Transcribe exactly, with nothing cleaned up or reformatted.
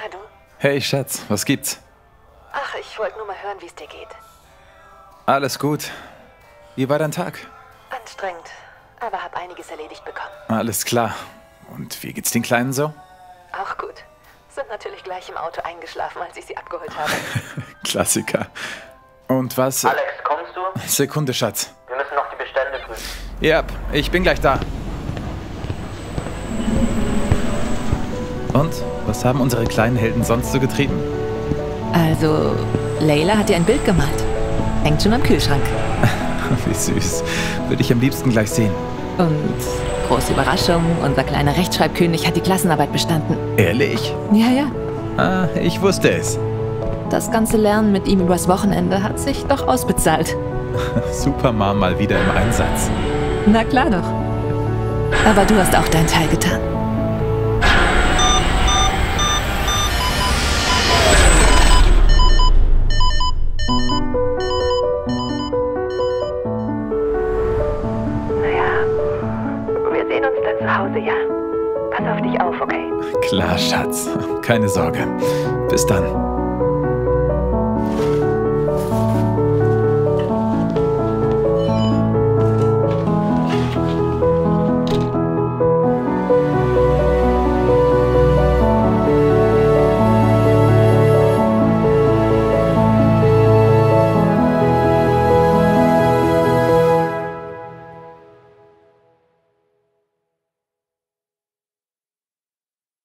du? Hey Schatz, was gibt's? Ach, ich wollte nur mal hören, wie es dir geht. Alles gut. Wie war dein Tag? Anstrengend, aber hab einiges erledigt bekommen. Alles klar. Und wie geht's den Kleinen so? Auch gut. Sind natürlich gleich im Auto eingeschlafen, als ich sie abgeholt habe. Klassiker. Und was... Alex, kommst du? Sekunde, Schatz. Wir müssen noch die Bestände prüfen. Ja, ich bin gleich da. Und? Was haben unsere kleinen Helden sonst so getrieben? Also, Layla hat dir ein Bild gemalt. Hängt schon am Kühlschrank. Wie süß. Würde ich am liebsten gleich sehen. Und große Überraschung, unser kleiner Rechtschreibkönig hat die Klassenarbeit bestanden. Ehrlich? Ja, ja. Ah, ich wusste es. Das ganze Lernen mit ihm übers Wochenende hat sich doch ausbezahlt. Supermom mal wieder im Einsatz. Na klar doch. Aber du hast auch deinen Teil getan. Naja, wir sehen uns dann zu Hause, ja? Pass auf dich auf, okay? Klar, Schatz. Keine Sorge. Bis dann.